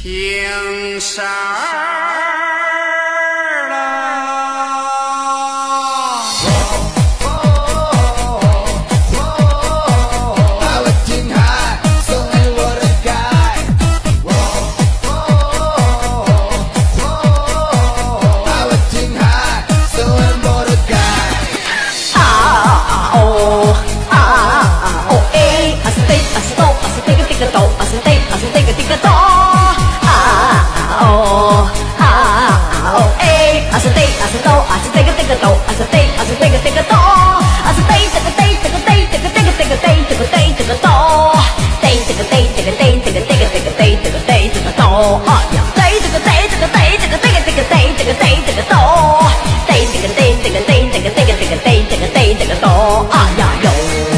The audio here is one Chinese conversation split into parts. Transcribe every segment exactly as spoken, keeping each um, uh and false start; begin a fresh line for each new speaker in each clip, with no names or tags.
平山儿啦，
把我听海送给我的海，把我听海送给我的海。
啊哦啊哦哎，啊是对啊是逗啊是对个对个逗啊是对啊是对个对个逗。哦啊哦哎，啊是对啊是逗啊是对个对个逗啊是对啊是对个对个逗啊是对这个对这个对这个这个这个对这个对这个逗，对这个对这个对这个这个这个对这个对这个逗啊呀，对这个对这个对这个这个这个对这个对这个逗，对这个对这个对这个这个这个对这个对这个逗啊呀哟，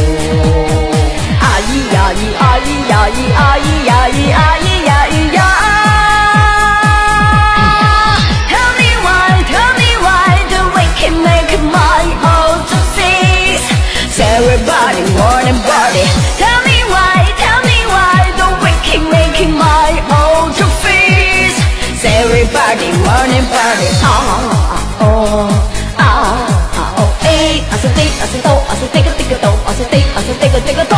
啊咿呀咿啊咿呀咿啊咿呀咿啊咿呀咿呀。Everybody, morning body. Tell me why, tell me why don't we keep making my old trophies? Everybody, morning body. Ah, oh, ah, oh, eh. I said, I said, I said, I said, take a, take a, I said, I said, take a, take a.